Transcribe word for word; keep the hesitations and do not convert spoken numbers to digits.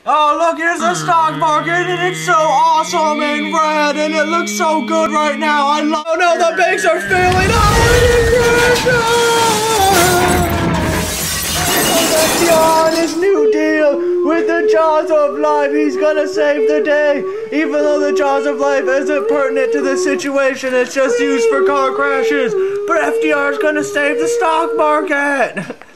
Oh, look, here's the stock market, and it's so awesome and red, and it looks so good right now. I love. Oh no, the banks are failing. Oh, F D R on his new deal with the jaws of life. He's gonna save the day, even though the jaws of life isn't pertinent to the situation. It's just used for car crashes. But F D R is gonna save the stock market.